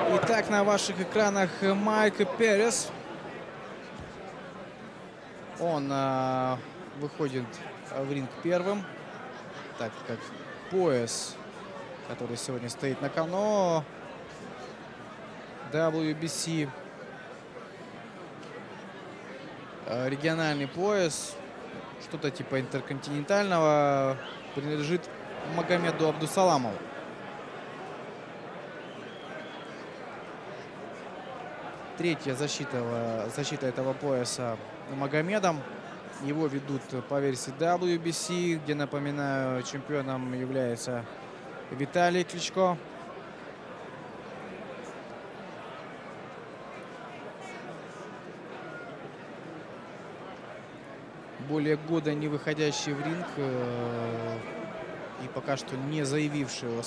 Итак, на ваших экранах Майк Перес. Он выходит в ринг первым, так как пояс, который сегодня стоит на кону, WBC, региональный пояс, что-то типа интерконтинентального, принадлежит Магомеду Абдусаламову. Третья защита этого пояса Магомедом. Его ведут по версии WBC, где, напоминаю, чемпионом является Виталий Кличко. Более года не выходящий в ринг и пока что не заявивший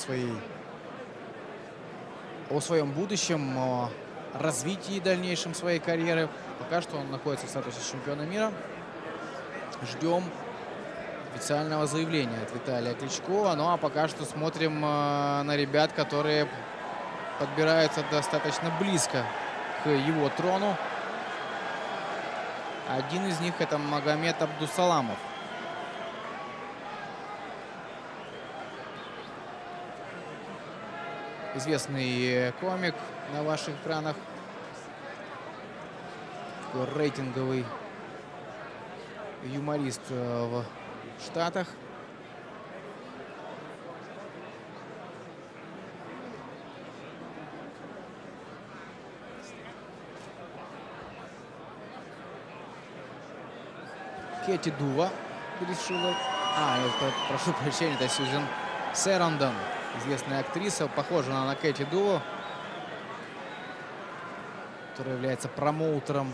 о своем будущем, о развитии дальнейшем своей карьеры. Пока что он находится в статусе чемпиона мира. Ждем официального заявления от Виталия Кличко. Ну а пока что смотрим на ребят, которые подбираются достаточно близко к его трону. Один из них — это Магомед Абдусаламов. Известный комик на ваших экранах. Такой рейтинговый юморист в Штатах. Кэти Дува решила... Нет, прошу прощения, это Сьюзен Сэрандон. Известная актриса, похожа на Кэти Дуву, которая является промоутером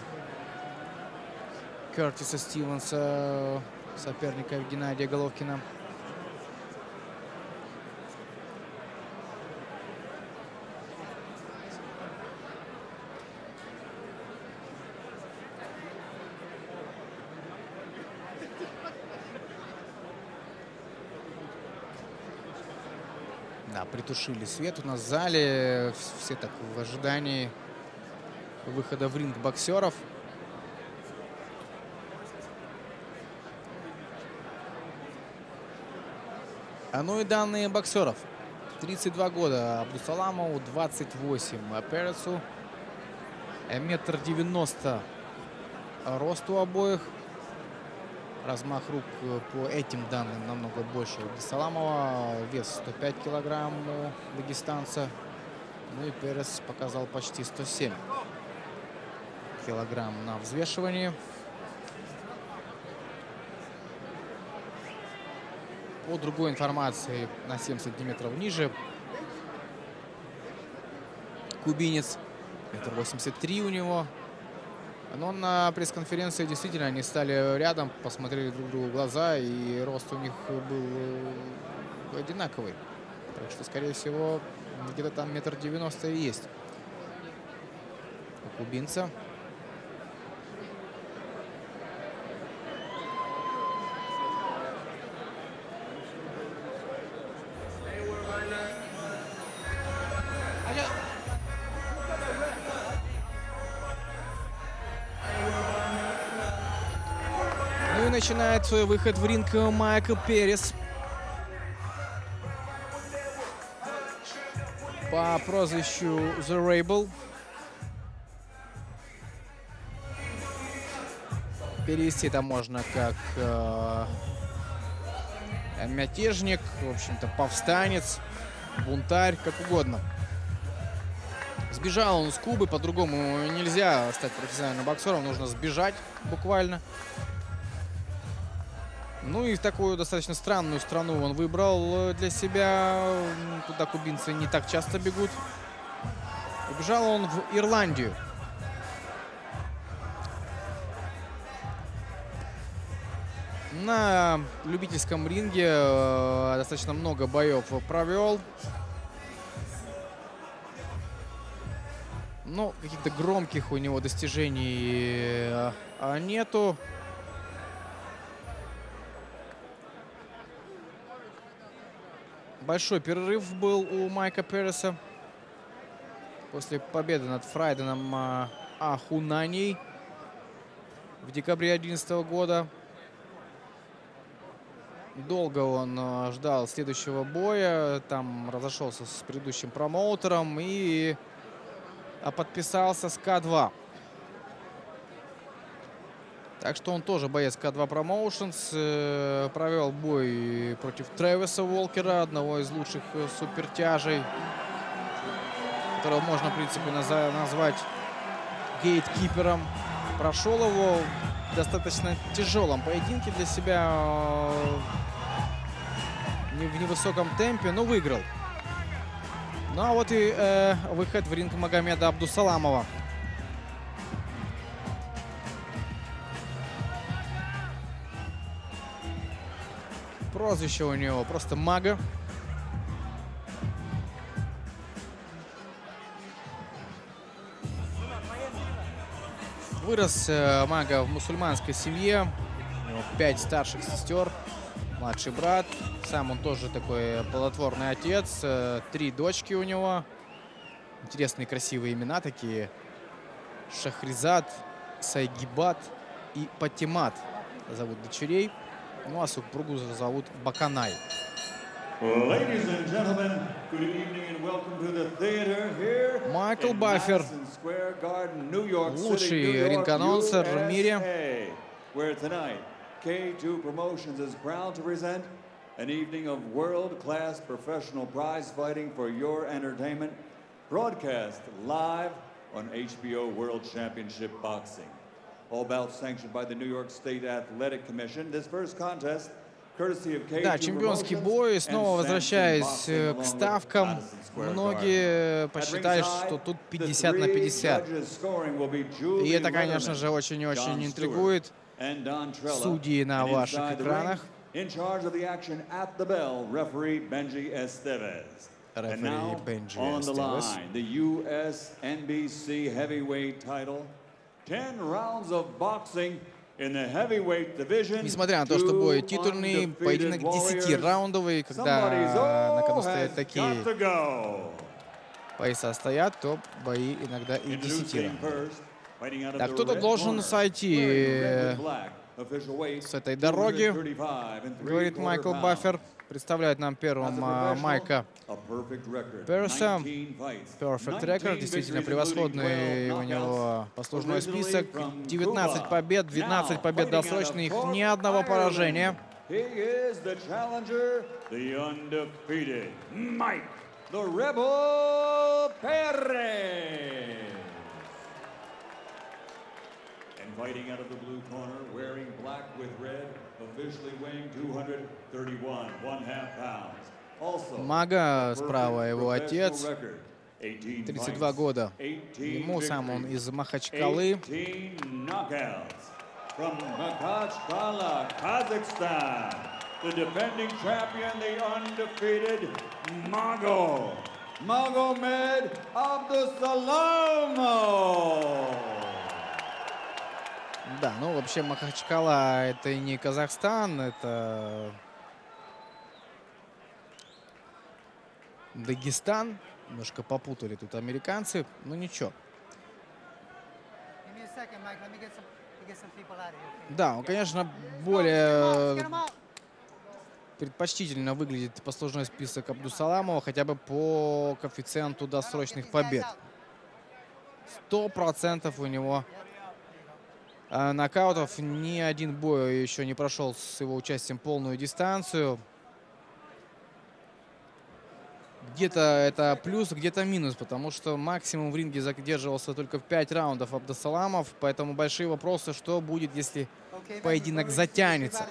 Кертиса Стивенса, соперника Геннадия Головкина. Да, притушили свет у нас в зале. Все так в ожидании выхода в ринг боксеров. Ну и данные боксеров. 32 года Абдусаламову, 28 Пересу. 1,90 м росту обоих. Размах рук по этим данным намного больше у Абдусаламова. Вес 105 килограмм у дагестанца. Ну и Перес показал почти 107 килограмм на взвешивании. По другой информации, на 7 сантиметров ниже кубинец. 1,83 м у него. Но на пресс-конференции действительно они стали рядом, посмотрели друг другу в глаза, и рост у них был одинаковый. Так что, скорее всего, где-то там 1,90 м и есть у кубинца. Ну и начинает свой выход в ринг Майк Перес. По прозвищу The Rebel. Перевести это можно как мятежник, в общем-то, повстанец, бунтарь, как угодно. Сбежал он с Кубы, по-другому нельзя стать профессиональным боксером, нужно сбежать буквально. Ну и такую достаточно странную страну он выбрал для себя. Туда кубинцы не так часто бегут. Убежал он в Ирландию. На любительском ринге достаточно много боев провел. Но каких-то громких у него достижений нету. Большой перерыв был у Майка Переса после победы над Фрайденом Ахунаней в декабре 2011 года. Долго он ждал следующего боя, там разошелся с предыдущим промоутером и подписался с К2. Так что он тоже боец К2 Promotions. Провел бой против Тревиса Уолкера, одного из лучших супертяжей, которого можно, в принципе, назвать гейткипером. Прошел его в достаточно тяжелом поединке для себя, в невысоком темпе, но выиграл. Ну а вот и выход в ринг Магомеда Абдусаламова. Прозвище у него просто Мага. Вырос Мага в мусульманской семье. У него 5 старших сестер, младший брат. Сам он тоже такой плодотворный отец. 3 дочки у него. Интересные, красивые имена такие. Шахризад, Сайгибат и Патимат зовут дочерей. Ну а супругу зовут Баканай. Майкл Баффер, лучший ринг-анонсер в мире. K2 Promotions is proud to present an evening of world-class professional prize fighting for your entertainment, broadcast live on HBO World Championship Boxing. All bouts sanctioned by the New York State Athletic Commission. This first contest, courtesy of K2 Да, чемпионский бой. Снова возвращаясь к ставкам. Многие посчитали, что тут 50 на 50. И это, конечно же, очень и очень интригует судьи на ваших экранах. Рефери Бенджи Эстевес. Несмотря на то, что бой титульный, поединок 10-раундовый, когда на кону стоят такие пояса стоят, то бои иногда и 10 раундов. Так, кто-то должен сойти с этой дороги, говорит Майкл Баффер. Представляет нам первым Майка Переса. Perfect record. Действительно превосходный у него послужной список. 19 побед, 12 побед досрочных, ни одного поражения. Fighting out of the blue corner, wearing black with red, officially weighing 231, 1/2 pounds. Мага справа его отец, 32 года. Ему сам он из Махачкалы. From Makhachkala, Kazakhstan, the defending champion, the undefeated Magomed Abdusalamov. Да, ну вообще Махачкала это и не Казахстан, это Дагестан. Немножко попутали тут американцы, но ничего. Да, он, конечно, более предпочтительно выглядит послужной список Абдусаламова, хотя бы по коэффициенту досрочных побед. 100% у него нокаутов. Ни один бой еще не прошел с его участием полную дистанцию. Где-то это плюс, где-то минус, потому что максимум в ринге задерживался только в 5 раундов Абдусаламов. Поэтому большие вопросы, что будет, если поединок затянется.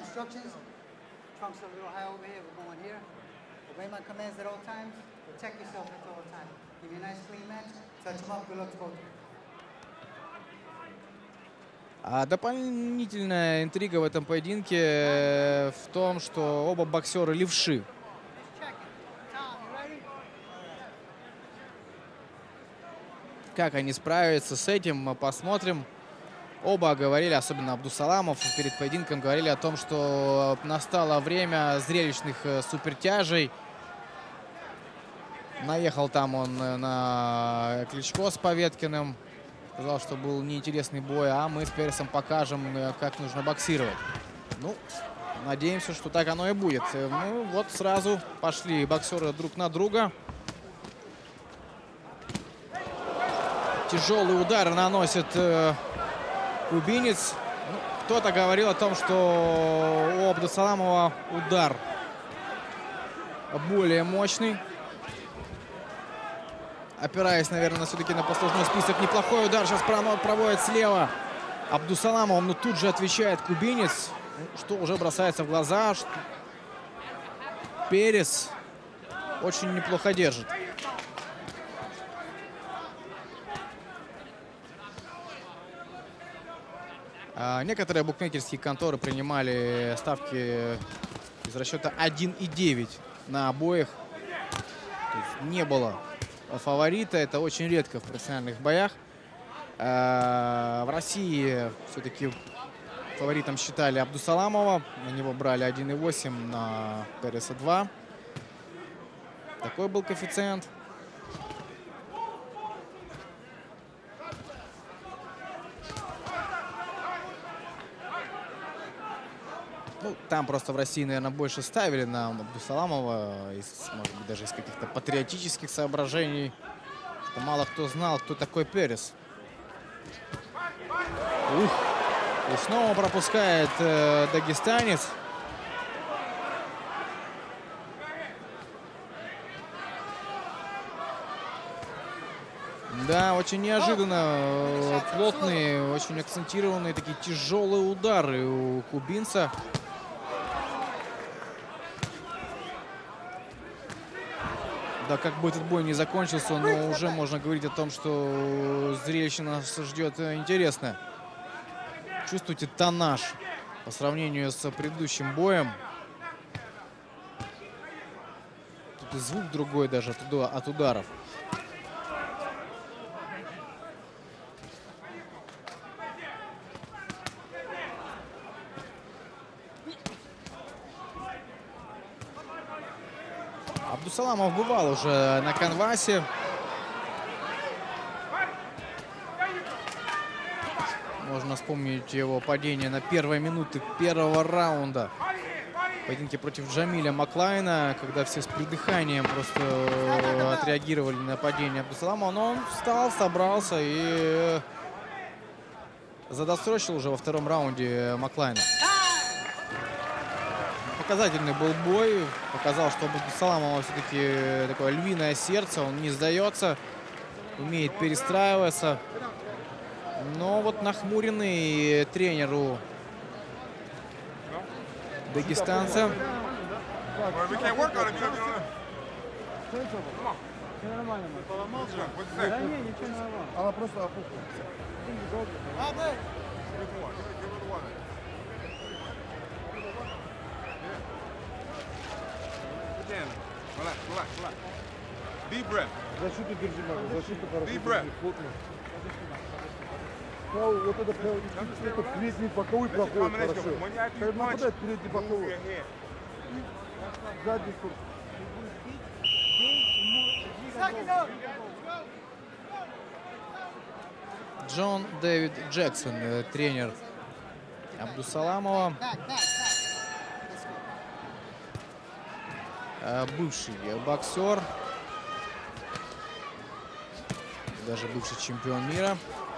А дополнительная интрига в этом поединке в том, что оба боксера левши. Как они справятся с этим, мы посмотрим. Оба говорили, особенно Абдусаламов, перед поединком говорили о том, что настало время зрелищных супертяжей. Наехал там он на Кличко с Поветкиным. Сказал, что был неинтересный бой, а мы с Пересом покажем, как нужно боксировать. Ну, надеемся, что так оно и будет. Ну, вот сразу пошли боксеры друг на друга. Тяжелые удары наносит кубинец. Ну, кто-то говорил о том, что у Абдусаламова удар более мощный. Опираясь, наверное, все-таки на послужной список. Неплохой удар сейчас проводит слева Абдусаламов. Но тут же отвечает кубинец, что уже бросается в глаза. Что Перес очень неплохо держит. Некоторые букмекерские конторы принимали ставки из расчета 1,9 на обоих. То есть не было фаворита. Это очень редко в профессиональных боях. В России все-таки фаворитом считали Абдусаламова. На него брали 1,8, на Переса 2. Такой был коэффициент. Ну, там просто в России, наверное, больше ставили на Абдусаламова, может быть, даже из каких-то патриотических соображений, что мало кто знал, кто такой Перес. Ух! И снова пропускает дагестанец. Да, очень неожиданно плотные, очень акцентированные, такие тяжелые удары у кубинца. Да, как бы этот бой не закончился, но уже можно говорить о том, что зрелище нас ждет интересное. Чувствуете тоннаж по сравнению с предыдущим боем. Тут и звук другой даже от ударов. Абдусаламов бывал уже на канвасе. Можно вспомнить его падение на первой минуте первого раунда в поединке против Джамиля Маклайна, когда все с придыханием просто отреагировали на падение Абдусаламова. Но он встал, собрался и задосрочил уже во втором раунде Маклайна. Показательный был бой. Показал, что у Абдусаламова все-таки такое львиное сердце. Он не сдается, умеет перестраиваться. Но вот нахмуренный тренеру дагестанца. Deep breath. Защиту держи, Маго, защиту хорошо. Deep breath. Вот это передний боковой проходит хорошо. Когда нападает, передний боковой. Задний курс. Джон Дэвид Джексон, тренер Абдусаламова. Бывший боксер, даже бывший чемпион мира.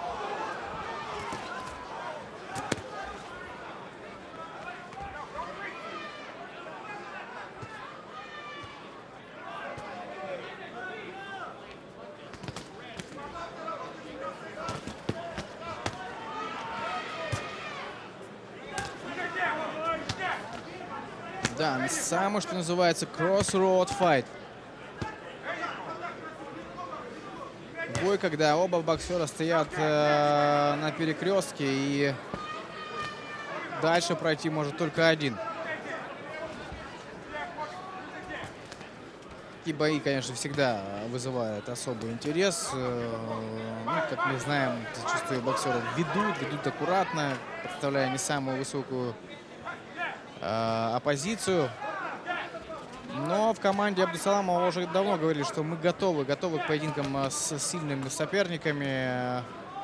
Да, самое, что называется, crossroad fight. Бой, когда оба боксера стоят на перекрестке, и дальше пройти может только один. Такие бои, конечно, всегда вызывают особый интерес. Ну, как мы знаем, зачастую боксеры ведут аккуратно, представляя не самую высокую оппозицию. Но в команде Абдусаламова уже давно говорили, что мы готовы к поединкам с сильными соперниками.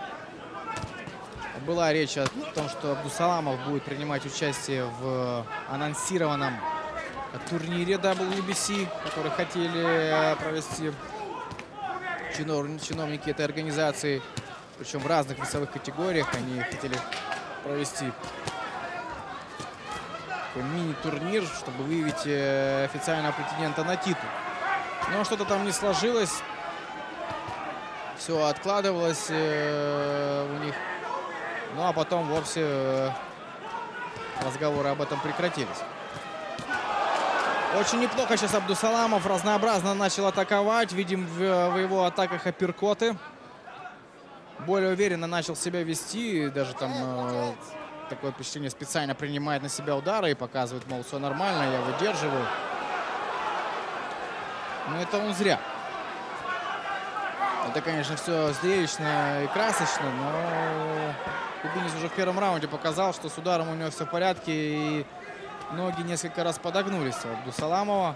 Была речь о том, что Абдусаламов будет принимать участие в анонсированном турнире WBC, который хотели провести чиновники этой организации. Причем в разных весовых категориях они хотели провести мини-турнир, чтобы выявить официального претендента на титул. Но что-то там не сложилось. Все откладывалось у них. Ну а потом вовсе разговоры об этом прекратились. Очень неплохо сейчас Абдусаламов разнообразно начал атаковать. Видим в его атаках апперкоты. Более уверенно начал себя вести. Даже там такое впечатление, специально принимает на себя удары и показывает, мол, все нормально, я выдерживаю. Но это он зря. Это, конечно, все зрелищно и красочно, но кубинец уже в первом раунде показал, что с ударом у него все в порядке, и ноги несколько раз подогнулись у Абдусаламова.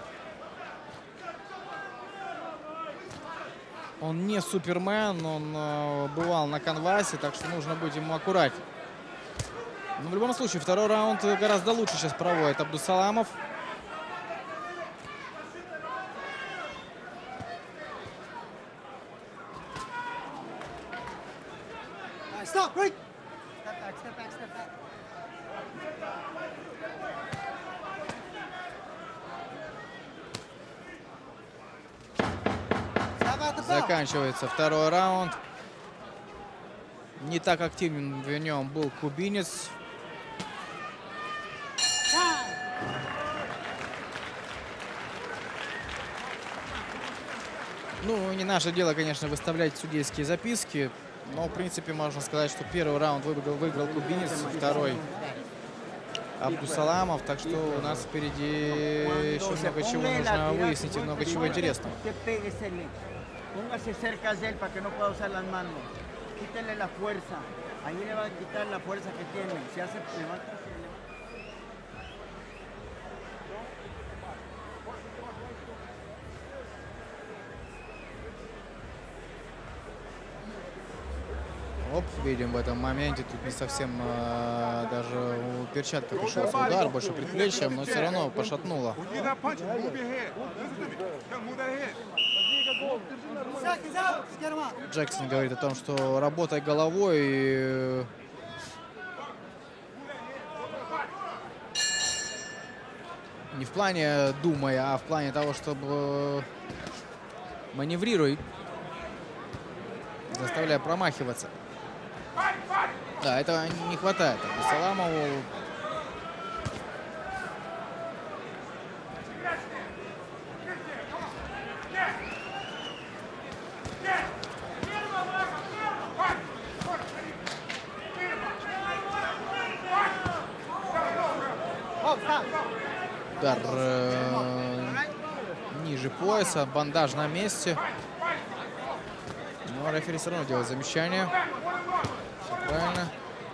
Он не супермен, он бывал на канвасе, так что нужно быть ему аккуратнее. Но в любом случае, второй раунд гораздо лучше сейчас проводит Абдусаламов. Заканчивается второй раунд. Не так активен в нем был кубинец. Ну, не наше дело, конечно, выставлять судейские записки. Но, в принципе, можно сказать, что первый раунд выиграл кубинец, второй Абдусаламов. Так что у нас впереди еще много чего нужно выяснить и много чего интересного. Póngase cerca de él para que no pueda usar las manos. Quítele la fuerza. Ahí le va a quitar la fuerza que tiene. Si hace, levanta, se levanta. Оп, видим в этом моменте, тут не совсем даже у перчатка пришелся удар, больше предплечьем, но все равно пошатнуло. Джексон говорит о том, что работай головой. Не в плане думай, а в плане того, чтобы маневрируй, заставляя промахиваться. Да, этого не хватает Абдусаламову. Удар ниже пояса, бандаж на месте. Но рефери все равно делает замечание. Все правильно.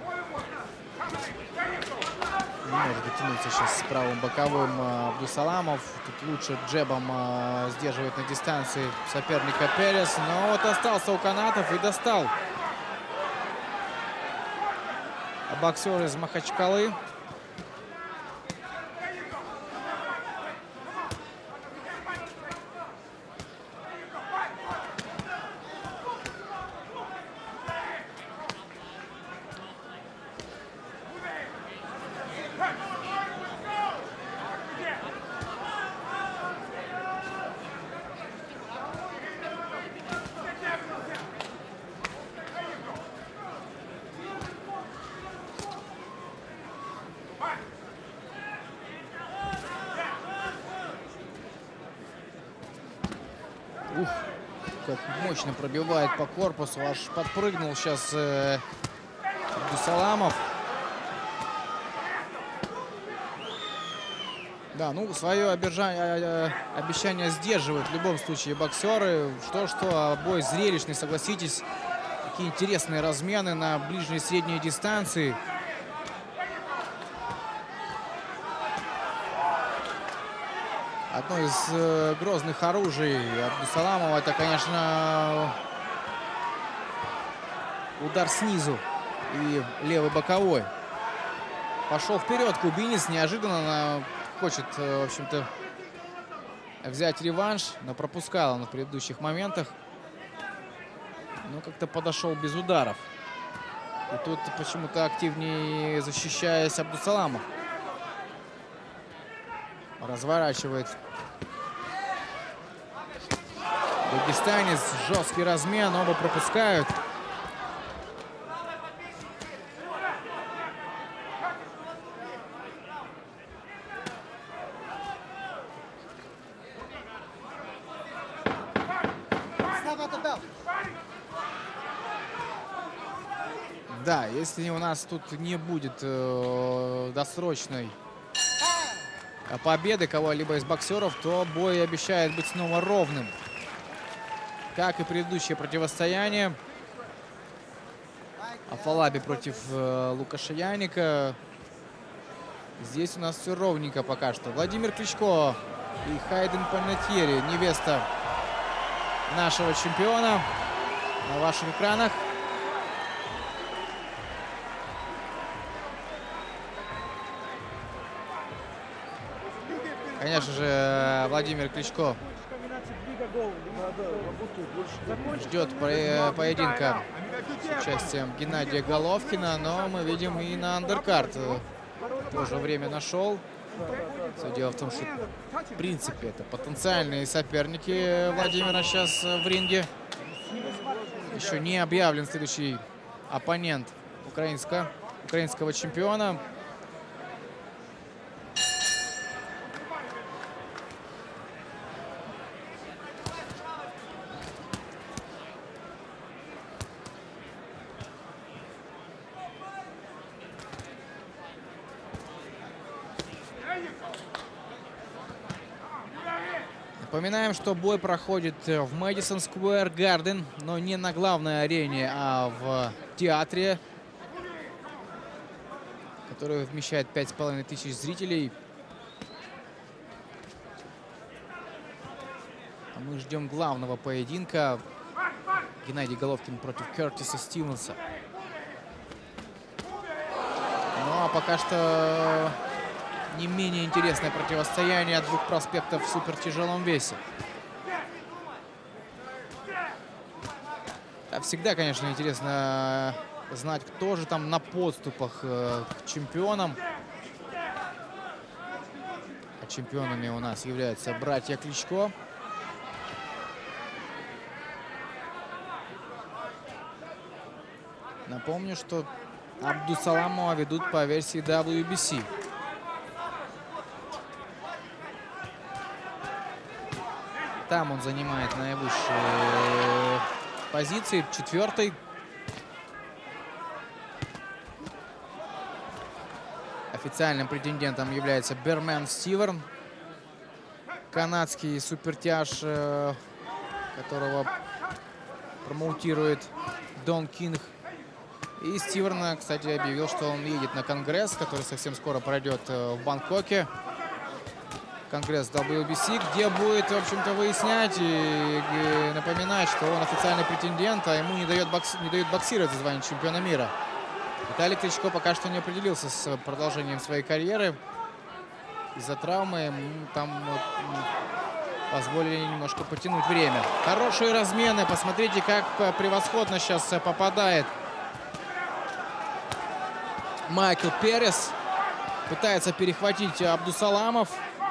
Не может дотянуться сейчас с правым боковым Абдусаламов. Тут лучше джебом сдерживает на дистанции соперника Перес. Но вот остался у канатов и достал боксер из Махачкалы. Ух, как мощно пробивает по корпусу. Аж подпрыгнул сейчас Абдусаламов. Да, ну, свое обещание сдерживают в любом случае боксеры. Что-что, а бой зрелищный, согласитесь. Такие интересные размены на ближней и средней дистанции. Одно из грозных оружий Абдусаламова — это, конечно, удар снизу и левый боковой. Пошел вперед кубинец, неожиданно хочет, в общем-то, взять реванш, но пропускал он в предыдущих моментах. Но как-то подошел без ударов. И тут почему-то активнее защищаясь Абдусаламов. Разворачивает дагестанец. Жесткий размен. Оба пропускают. Да, если у нас тут не будет досрочной победы кого-либо из боксеров, то бой обещает быть снова ровным. Как и предыдущее противостояние. Афалаби против Лукашеняника. Здесь у нас все ровненько пока что. Владимир Кличко и Хайден Панетьери, невеста нашего чемпиона, на ваших экранах. Конечно же, Владимир Кличко ждет поединка с участием Геннадия Головкина, но мы видим и на андеркарт тоже время нашел. Все дело в том, что в принципе это потенциальные соперники Владимира сейчас в ринге. Еще не объявлен следующий оппонент украинского чемпиона. Напоминаем, что бой проходит в Мэдисон Сквер Гарден, но не на главной арене, а в театре, который вмещает 5500 зрителей. А мы ждем главного поединка. Геннадий Головкин против Кертиса Стивенса. Ну а пока что не менее интересное противостояние двух проспектов в супертяжелом весе. Да, всегда, конечно, интересно знать, кто же там на подступах к чемпионам. А чемпионами у нас являются братья Кличко. Напомню, что Абдусаламова ведут по версии WBC. Там он занимает наивысшие позиции, 4-й. Официальным претендентом является Бермен Стиверн, канадский супертяж, которого промоутирует Дон Кинг. И Стиверн, кстати, объявил, что он едет на конгресс, который совсем скоро пройдет в Бангкоке. Конгресс WBC, где будет, в общем-то, выяснять и напоминать, что он официальный претендент, а ему не дают боксировать за звание чемпиона мира. Виталий Кличко пока что не определился с продолжением своей карьеры. Из-за травмы там позволили немножко потянуть время. Хорошие размены. Посмотрите, как превосходно сейчас попадает Майкл Перес. Пытается перехватить Абдусаламов.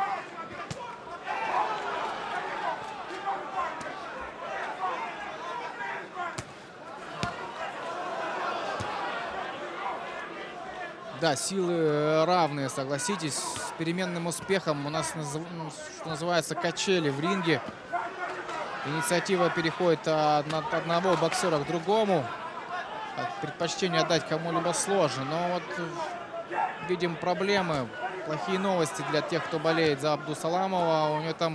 Да, силы равные, согласитесь, с переменным успехом. У нас, что называется, качели в ринге. Инициатива переходит от одного боксера к другому. Предпочтение отдать кому-либо сложно. Но вот видим проблемы, плохие новости для тех, кто болеет за Абдусаламова. У него там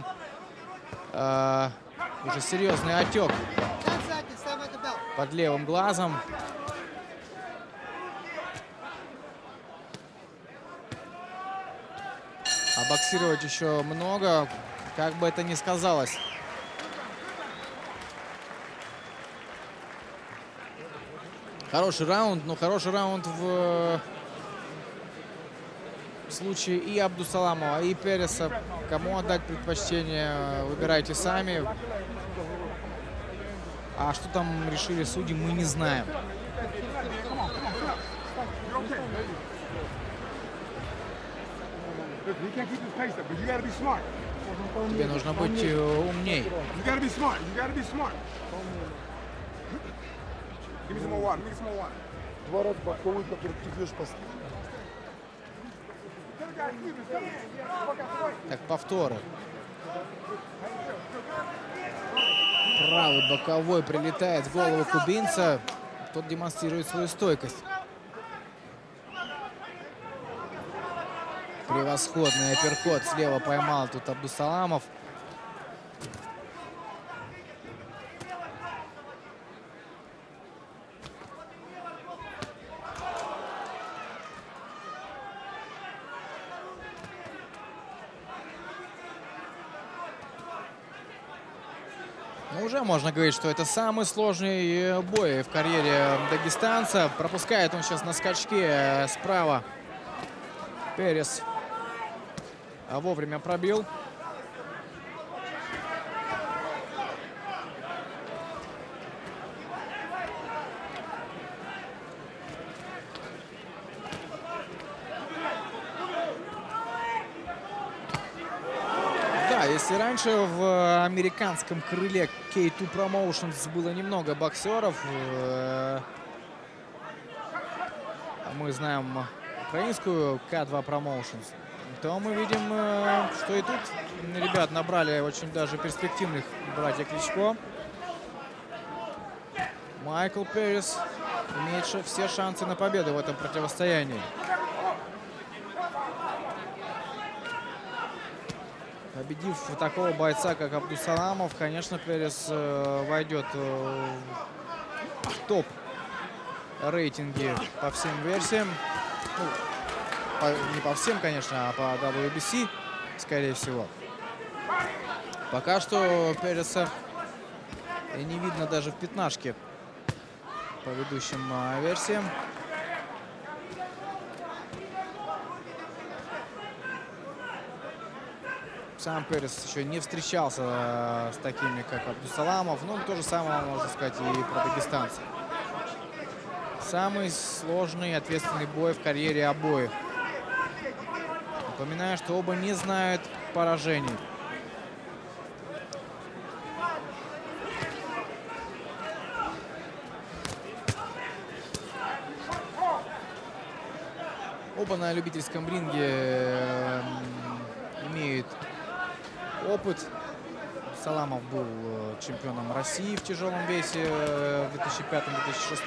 уже серьезный отек под левым глазом. А боксировать еще много. как бы это ни сказалось. Хороший раунд, но хороший раунд в случае и Абдусаламова, и Переса. Кому отдать предпочтение, выбирайте сами. А что там решили судьи, мы не знаем. Тебе нужно быть умней. Два раза боковой, который ты бьешь по... Так, повторы. Правый боковой прилетает в голову кубинца. Тот демонстрирует свою стойкость. Превосходный апперкот. Слева поймал тут Абдусаламов. Ну, уже можно говорить, что это самый сложный бой в карьере дагестанца. Пропускает он сейчас на скачке справа. Перес вовремя пробил. Да, если раньше в американском крыле K2 Promotions было немного боксеров, мы знаем украинскую K2 Promotions, то мы видим, что и тут ребят набрали очень даже перспективных братья Кличко. Майкл Перес имеет все шансы на победу в этом противостоянии. Победив такого бойца, как Абдусаламов, конечно, Перес войдет в топ рейтинги по всем версиям. Ну, не по всем, конечно, а по WBC, скорее всего. Пока что Переса не видно даже в пятнашке по ведущим версиям. Сам Перес еще не встречался с такими, как Абдусаламов. Ну, то же самое можно сказать и про дагестанцев. Самый сложный и ответственный бой в карьере обоих. Напоминаю, что оба не знают поражений. Оба на любительском ринге имеют опыт. Саламов был чемпионом России в тяжелом весе в 2005-2006.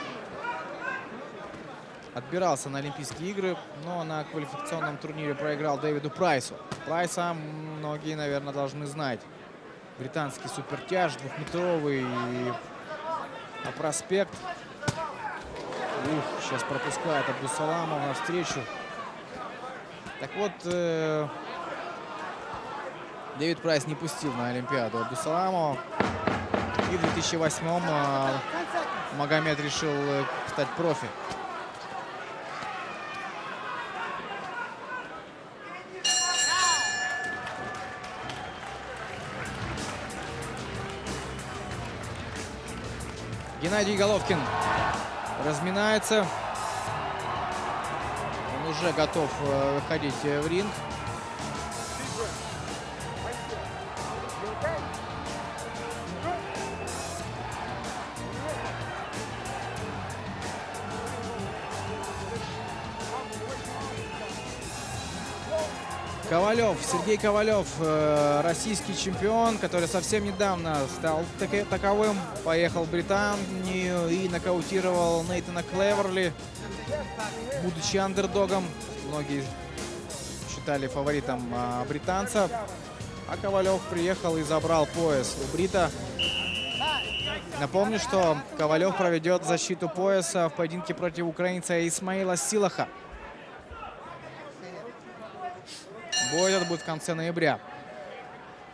Отбирался на Олимпийские игры, но на квалификационном турнире проиграл Дэвиду Прайсу. Прайса многие, наверное, должны знать. Британский супертяж, двухметровый проспект. Сейчас пропускает Абдусаламов навстречу. Так вот, Дэвид Прайс не пустил на Олимпиаду Абдусаламова. И в 2008-м Магомед решил стать профи. Геннадий Головкин разминается. Он уже готов выходить в ринг. Ковалев, Сергей Ковалев, российский чемпион, который совсем недавно стал таковым. Поехал в Британию и нокаутировал Нейтана Клеверли, будучи андердогом. Многие считали фаворитом британца. А Ковалев приехал и забрал пояс у брита. Напомню, что Ковалев проведет защиту пояса в поединке против украинца Исмаила Силаха. Бой этот будет в конце ноября.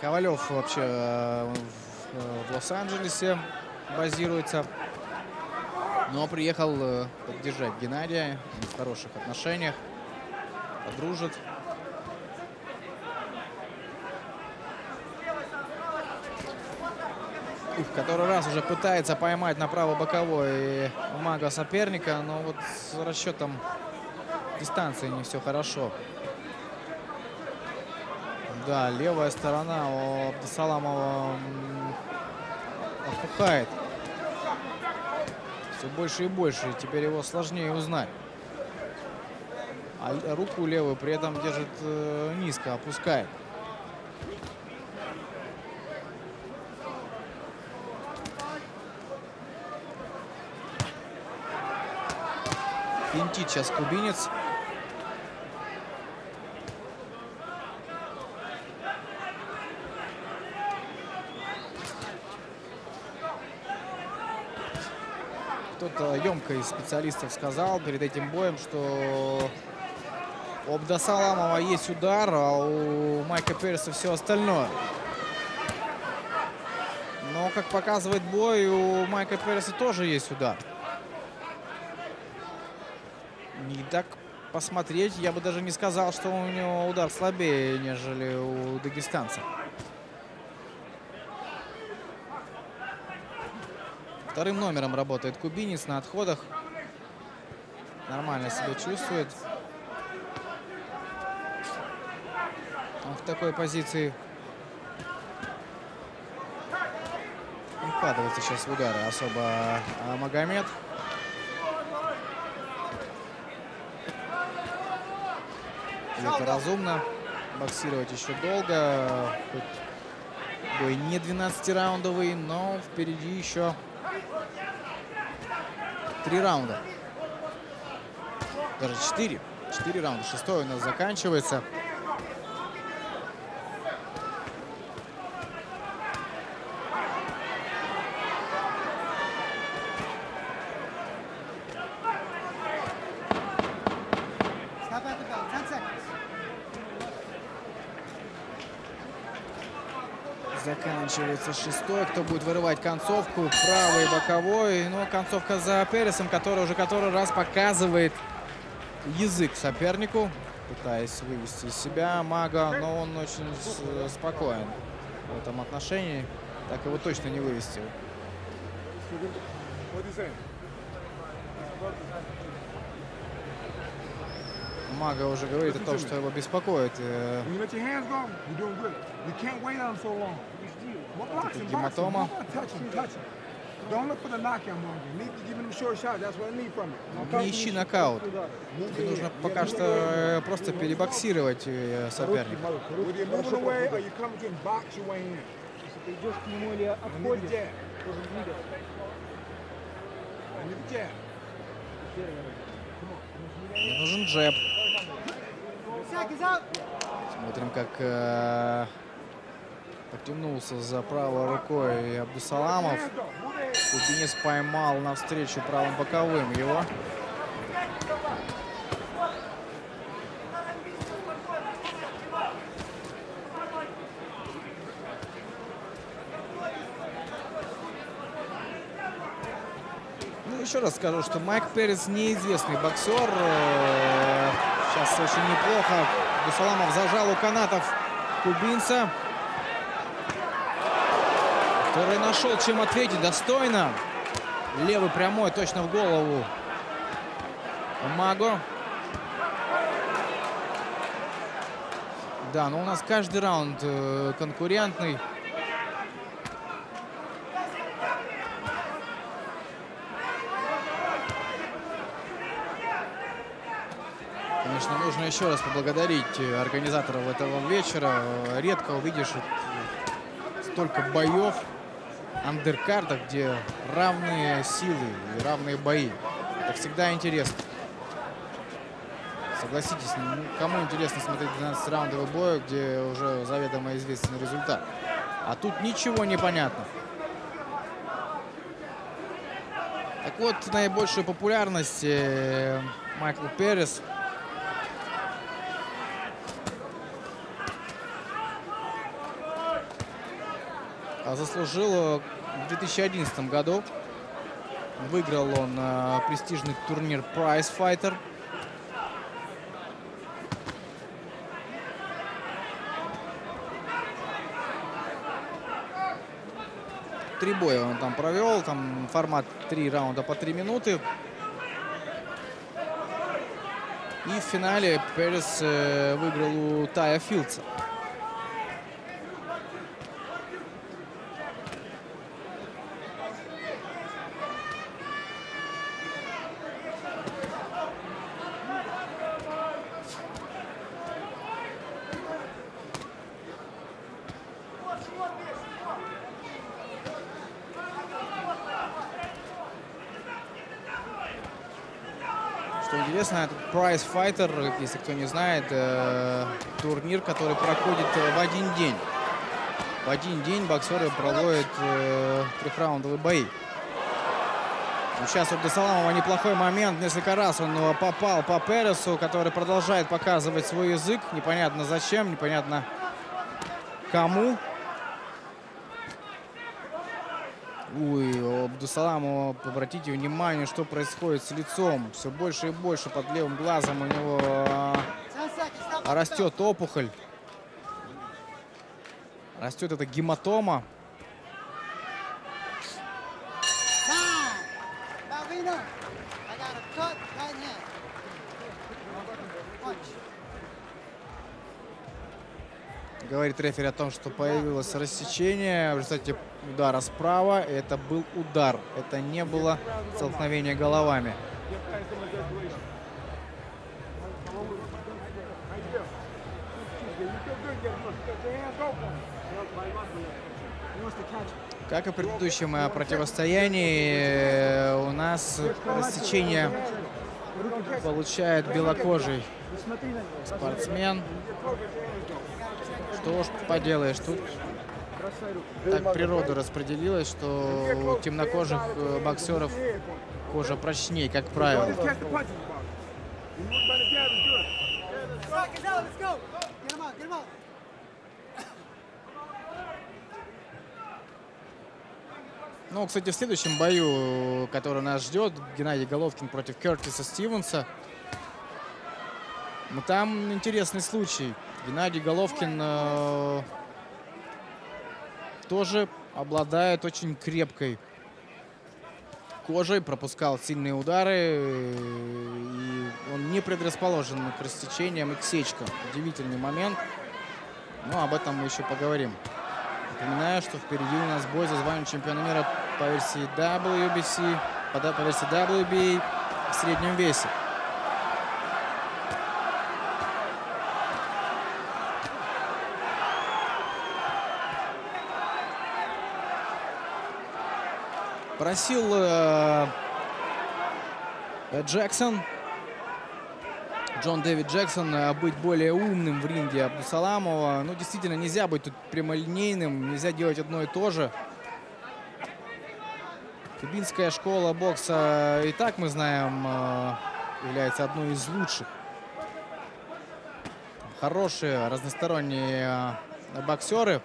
Ковалев вообще в Лос-Анджелесе базируется, но приехал поддержать Геннадия. Они в хороших отношениях, подружат. Который раз уже пытается поймать направо боковой Мага соперника, но вот с расчетом дистанции не все хорошо. Да, левая сторона у Абдусаламова опухает. Все больше и больше. Теперь его сложнее узнать. А руку левую при этом держит низко, опускает. Финтит сейчас кубинец. Кто-то емко из специалистов сказал перед этим боем, что у Абдусаламова есть удар, а у Майка Переса все остальное. Но, как показывает бой, у Майка Переса тоже есть удар. И так посмотреть, я бы даже не сказал, что у него удар слабее, нежели у дагестанца. Вторым номером работает кубинец на отходах. Нормально себя чувствует. Он в такой позиции. Не вкладывается сейчас в удары особо Магомед. И это разумно. Боксировать еще долго. Хоть бой не 12-раундовый, но впереди еще 3 раунда. Даже 4. 4 раунда. 6-й у нас заканчивается. Заканчивается 6-й. Кто будет вырывать концовку? Правый, боковой. Но концовка за Пересом, который уже который раз показывает язык сопернику, пытаясь вывести из себя Мага. Но он очень спокоен в этом отношении. Так его точно не вывести. Мага уже говорит о том, что его беспокоит. Гематома. Не ищи нокаут. Тебе нужно пока что просто перебоксировать соперника. Идешь к нему или отходишь, тоже двигаться. Мне нужен джеб. Смотрим, как потянулся за правой рукой Абдусаламов. Кубинец поймал навстречу правым боковым его. Ну, еще раз скажу, что Майк Перес неизвестный боксер. Сейчас очень неплохо. Абдусаламов зажал у канатов кубинца, который нашел, чем ответить достойно. Левый прямой точно в голову Маго. Да, но у нас каждый раунд конкурентный. Конечно, нужно еще раз поблагодарить организаторов этого вечера. Редко увидишь столько боев, андеркардов, где равные силы и равные бои. Это всегда интересно. Согласитесь, кому интересно смотреть 12-раундовый бой, где уже заведомо известен результат. А тут ничего не понятно. Так вот, наибольшую популярность Майкл Перес заслужил в 2011 году. Выиграл он престижный турнир Prize Fighter. Три боя он там провел, там формат 3 раунда по 3 минуты. И в финале Перес выиграл у Тая Филдса. Что интересно, этот Prize Fighter, если кто не знает, турнир, который проходит в один день. В один день боксеры проводят трехраундовые бои. Сейчас у Абдусаламова неплохой момент. Несколько раз он попал по Пересу, который продолжает показывать свой язык. Непонятно зачем, непонятно кому. Ой, у Абдусаламова, обратите внимание, что происходит с лицом. Все больше и больше под левым глазом у него растет опухоль. Растет эта гематома. Говорит рефери о том, что появилось рассечение в результате удара справа. Это был удар. Это не было столкновение головами. Как и в предыдущем противостоянии, у нас рассечение получает белокожий спортсмен. Что ж поделаешь, тут так природа распределилась, что у темнокожих боксеров кожа прочнее, как правило. Ну, кстати, в следующем бою, который нас ждет, Геннадий Головкин против Кертиса Стивенса, там интересный случай. Геннадий Головкин тоже обладает очень крепкой кожей, пропускал сильные удары, и он не предрасположен к рассечениям и к сечкам. Удивительный момент, но об этом мы еще поговорим. Напоминаю, что впереди у нас бой за звание чемпиона мира по версии WBC, по версии WBA в среднем весе. Просил Джон Дэвид Джексон быть более умным в ринге Абдусаламова. Ну, действительно, нельзя быть тут прямолинейным, нельзя делать одно и то же. Кубинская школа бокса, и так мы знаем, является одной из лучших. Хорошие, разносторонние боксеры.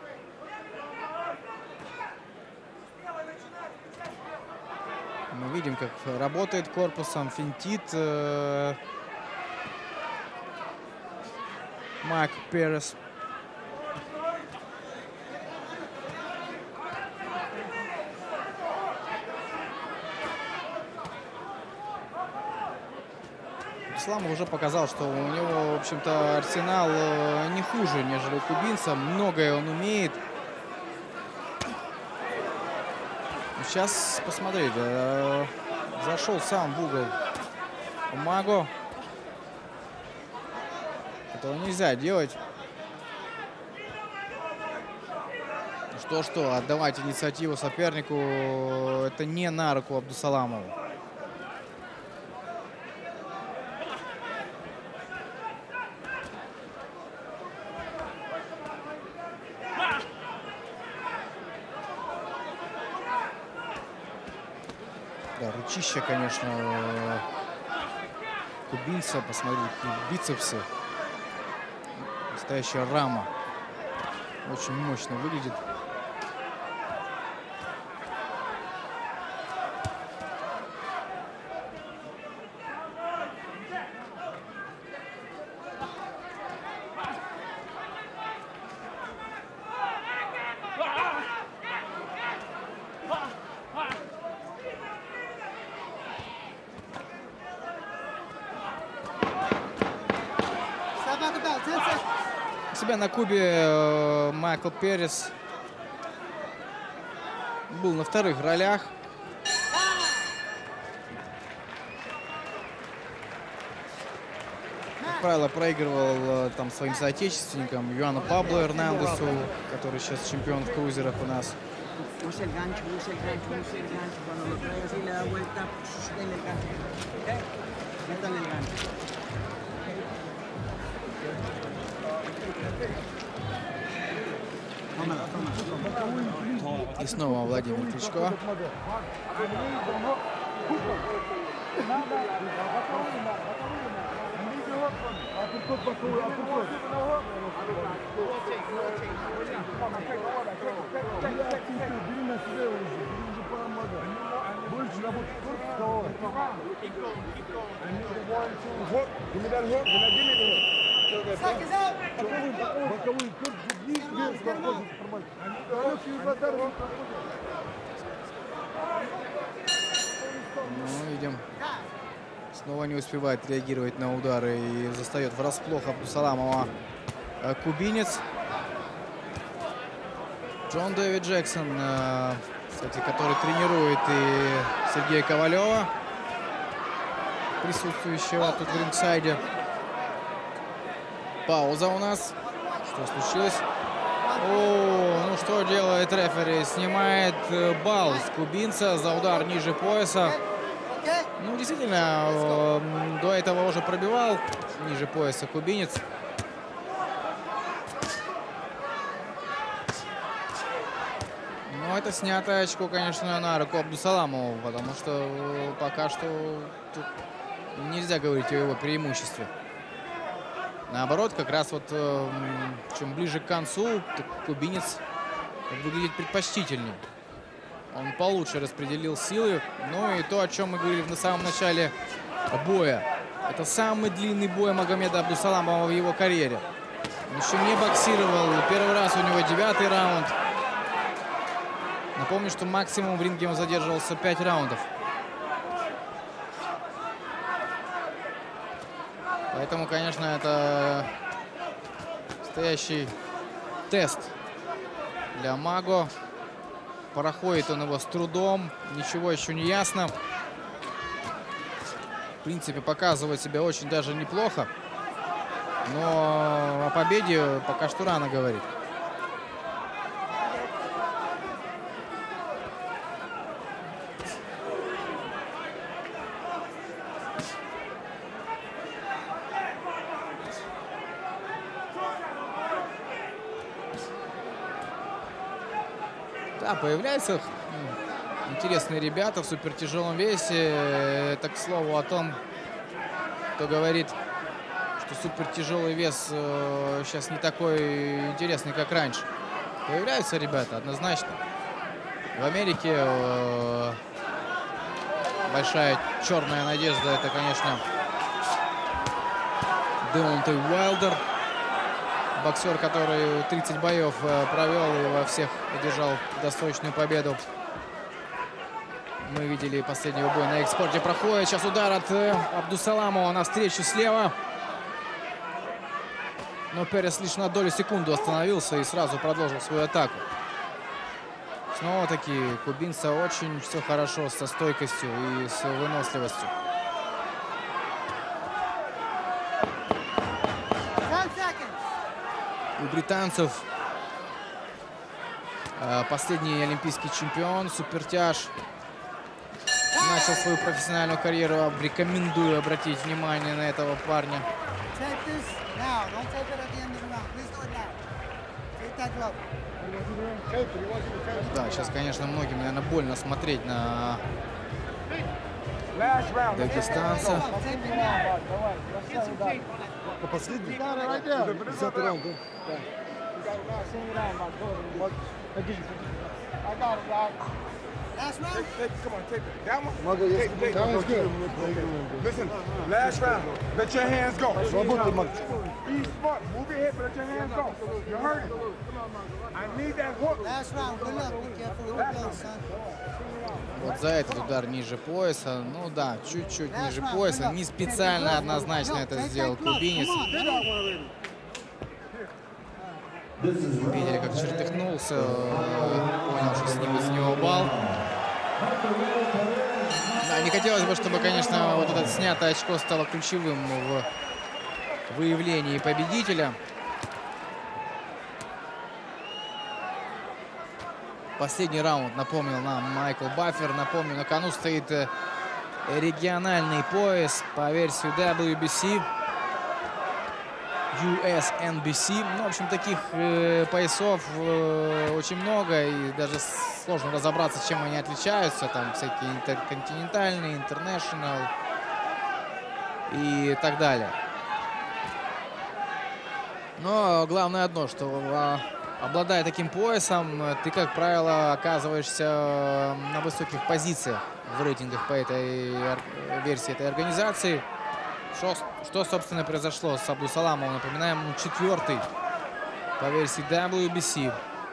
Мы видим, как работает корпусом, финтит Майк Перес. Абдусаламов уже показал, что у него, в общем-то, арсенал не хуже, нежели у кубинца. Многое он умеет. Сейчас посмотрите, зашел сам в угол Маго. Этого нельзя делать. Что, отдавать инициативу сопернику, это не на руку Абдусаламову. Да, ручища, конечно, кубинца. Посмотрите, бицепсы. Настоящая рама. Очень мощно выглядит. себя на Кубе Майкл Перес был на вторых ролях. Как правило, проигрывал там своим соотечественникам Юану Пабло Эрнандесу, который сейчас чемпион в крузерах у нас. Use el gancho, use el gancho, use el gancho. Cuando lo trae así le da vuelta, denle el gancho. ¿Ok? Métale el gancho. Tómala, tómala. И снова Владимир Кличко. Ну, видим, снова не успевает реагировать на удары и застает врасплох Абдусаламова кубинец. Джон Дэвид Джексон, кстати, который тренирует и Сергея Ковалева, присутствующего тут в рингсайде. Пауза у нас. Что случилось? О, ну что делает рефери? Снимает балл с кубинца за удар ниже пояса. Ну, действительно, до этого уже пробивал ниже пояса кубинец. Но это снятое очко, конечно, на руку Абдусаламову, потому что пока что тут нельзя говорить о его преимуществе. Наоборот, как раз вот чем ближе к концу, кубинец выглядит предпочтительнее. Он получше распределил силы. Ну и то, о чем мы говорили на самом начале боя. Это самый длинный бой Магомеда Абдусаламова в его карьере. Он еще не боксировал. Первый раз у него 9-й раунд. Напомню, что максимум в ринге он задерживался 5 раундов. Поэтому, конечно, это настоящий тест для Маго. Проходит он его с трудом. Ничего еще не ясно. В принципе, показывает себя очень даже неплохо. Но о победе пока что рано говорить. Да, появляются интересные ребята в супертяжелом весе. Это, к слову, о том, кто говорит, что супертяжелый вес сейчас не такой интересный, как раньше. Появляются ребята, однозначно. В Америке большая черная надежда — это, конечно, Деонтей Уайлдер. Боксер, который 30 боев провел и во всех одержал досрочную победу. Мы видели последний бой на экспорте. Проходит сейчас удар от Абдусаламова навстречу слева. Но Перес лишь на долю секунды остановился и сразу продолжил свою атаку. Снова-таки кубинца очень все хорошо со стойкостью и с выносливостью. У британцев последний олимпийский чемпион, супертяж, начал свою профессиональную карьеру. Рекомендую обратить внимание на этого парня. Да, сейчас, конечно, многим, наверное, больно смотреть на дагестанца. Последний? 10-й раунд, да? Listen, last round. Let your hands go. Работай, Макс. Be smart. Move your head, but let your hands go. You're hurting. I need that hook. Last round, good luck. Be careful with the blows, son. Вот за этот удар ниже пояса. Ну да, чуть-чуть ниже пояса. Не специально, однозначно это сделал кубинец. Видели, как чертыхнулся, понял, что снимут с него балл. Да, не хотелось бы, чтобы, конечно, вот это снятое очко стало ключевым в выявлении победителя. Последний раунд напомнил нам Майкл Баффер. Напомню, на кону стоит региональный пояс по версии WBC. USNBC. Ну, в общем, таких поясов очень много, и даже сложно разобраться, чем они отличаются. Там всякие интерконтинентальные, интернешнл и так далее. Но главное одно, что обладая таким поясом, ты, как правило, оказываешься на высоких позициях в рейтингах по этой версии этой организации. Что, собственно, произошло с Абдусаламовым? Напоминаем, он 4-й по версии WBC.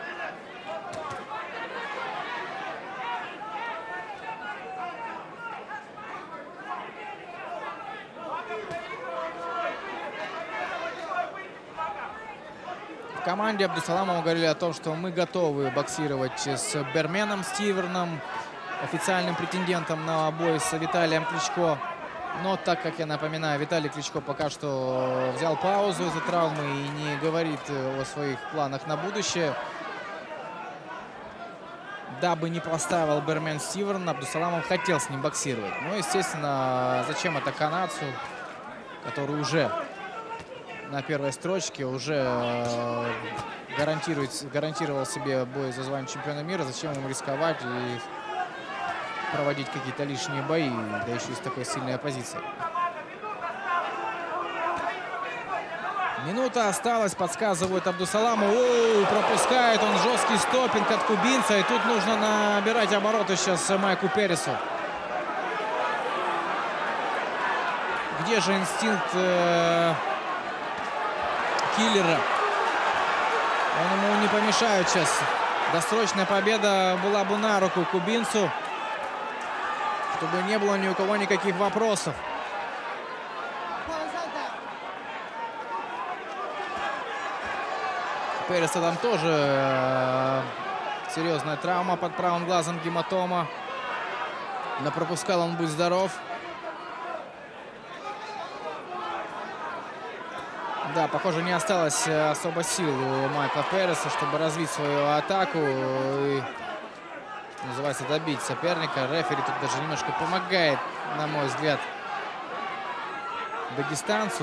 В команде Абдусаламова говорили о том, что мы готовы боксировать с Берменом Стиверном, официальным претендентом на бой с Виталием Кличко. Но так как, я напоминаю, Виталий Кличко пока что взял паузу из-за травмы и не говорит о своих планах на будущее. Дабы не поставил Бермен Стиверн, Абдусаламов хотел с ним боксировать. Но, естественно, зачем это канадцу, который уже на первой строчке, уже гарантировал себе бой за звание чемпиона мира, зачем ему рисковать и проводить какие-то лишние бои, да еще и с такой сильной оппозицией. Минута осталась, подсказывают Абдусаламову. Пропускает он жесткий стоппинг от кубинца. И тут нужно набирать обороты сейчас Майку Пересу. Где же инстинкт киллера? Он ему не помешает сейчас. Досрочная победа была бы на руку кубинцу, чтобы не было ни у кого никаких вопросов. Переса там тоже серьезная травма под правым глазом, гематома. Но пропускал он, будь здоров. Да, похоже, не осталось особо сил у Майкла Переса, чтобы развить свою атаку и, называется, добить соперника. Рефери тут даже немножко помогает, на мой взгляд, дагестанцу.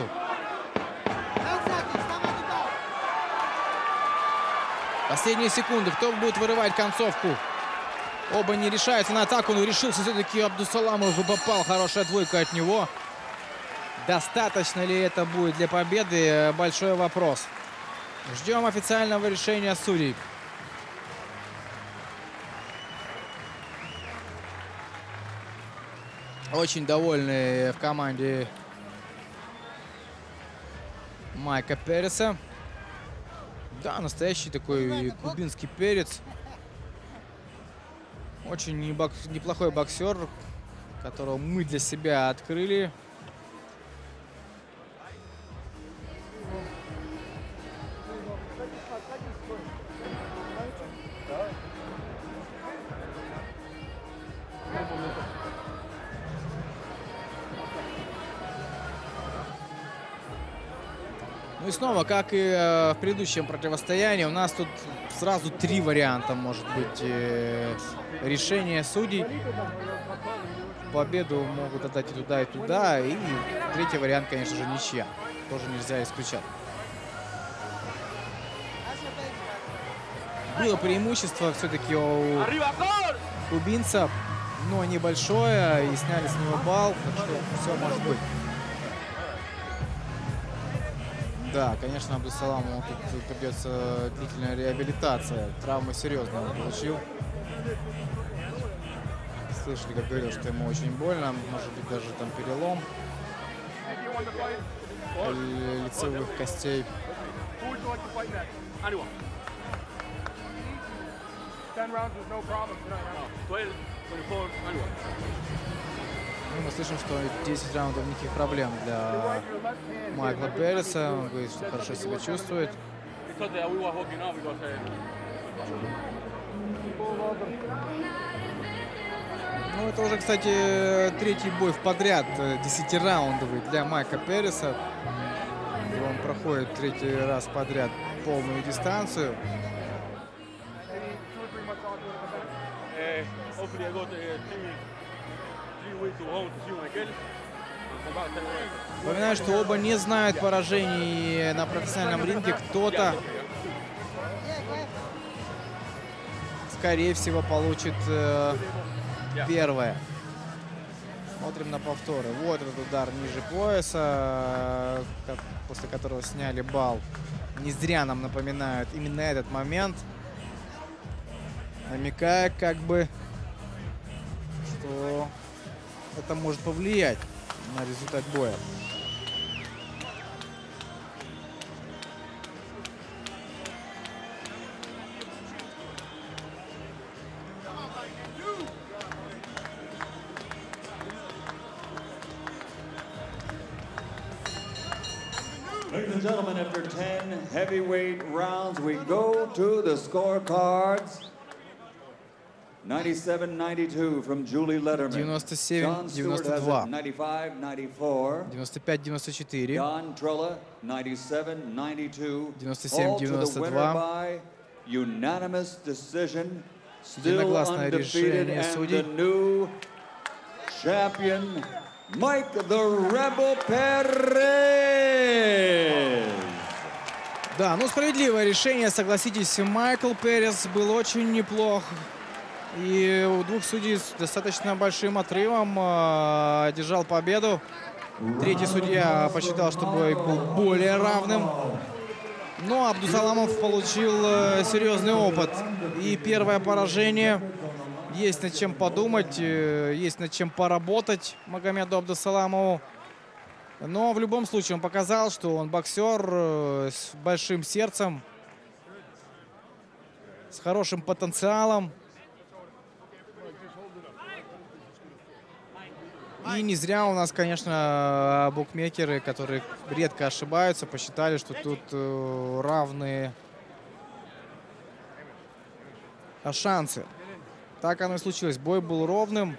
Последние секунды. Кто будет вырывать концовку? Оба не решаются на атаку, но решился все-таки Абдусаламов и попал. Хорошая двойка от него. Достаточно ли это будет для победы? Большой вопрос. Ждем официального решения судей. Очень довольны в команде Майка Переса. Да, настоящий такой кубинский перец. Очень неплохой боксер, которого мы для себя открыли. Ну и снова, как и в предыдущем противостоянии, у нас тут сразу 3 варианта может быть решения судей. Победу могут отдать и туда, и туда. И третий вариант, конечно же, ничья. Тоже нельзя исключать. Было преимущество все-таки у кубинца, но небольшое. И сняли с него балл. Так что все может быть. Да, конечно, Абдусаламову тут придется длительная реабилитация. Травмы серьезно он получил. Слышали, как говорил, что ему очень больно. Может быть, даже там перелом лицевых костей. Ну, мы слышим, что 10 раундов никаких проблем для Майкла Переса. Он говорит, что хорошо себя чувствует. Ну, это уже, кстати, третий бой подряд, 10-раундовый для Майка Переса. Он проходит третий раз подряд полную дистанцию. Напоминаю, что оба не знают поражений на профессиональном ринге. Кто-то, скорее всего, получит первое. Смотрим на повторы. Вот этот удар ниже пояса, после которого сняли балл. Не зря нам напоминают именно этот момент, намекая как бы, что это может повлиять на результат боя. Ladies and gentlemen, after 10 heavyweight rounds, we go to the scorecards. 97-92 from Julie Letterman. 97-92. 95-94. 95-94. Don Trella, 97-92. 97-92. By unanimous decision. Still Единогласное undefeated, решение and судей. the new champion, Mike the Rebel Perez. Да, ну справедливое решение, согласитесь. Майкл Перес был очень неплох. И у двух судей с достаточно большим отрывом одержал победу. Третий судья посчитал, что бой был более равным. Но Абдусаламов получил серьезный опыт. И первое поражение. Есть над чем подумать, есть над чем поработать Магомеду Абдусаламову. Но в любом случае он показал, что он боксер с большим сердцем, с хорошим потенциалом. И не зря у нас, конечно, букмекеры, которые редко ошибаются, посчитали, что тут равные шансы. Так оно и случилось. Бой был ровным.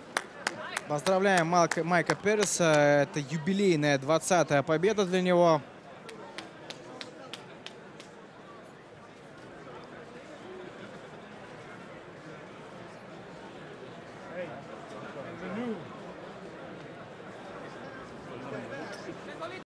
Поздравляем Майка Переса. Это юбилейная 20-я победа для него.